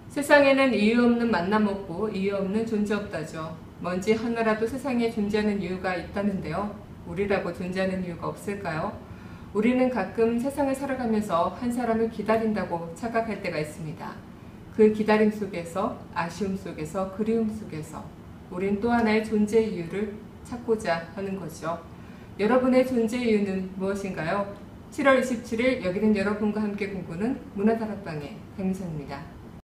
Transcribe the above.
세상에는 이유 없는 만남 없고 이유 없는 존재 없다죠. 먼지 하나라도 세상에 존재하는 이유가 있다는데요. 우리라고 존재하는 이유가 없을까요? 우리는 가끔 세상을 살아가면서 한 사람을 기다린다고 착각할 때가 있습니다. 그 기다림 속에서, 아쉬움 속에서, 그리움 속에서 우린 또 하나의 존재 이유를 찾고자 하는 거죠. 여러분의 존재 이유는 무엇인가요? 7월 27일 여기는 여러분과 함께 공부는 문화다락방의 강민선입니다.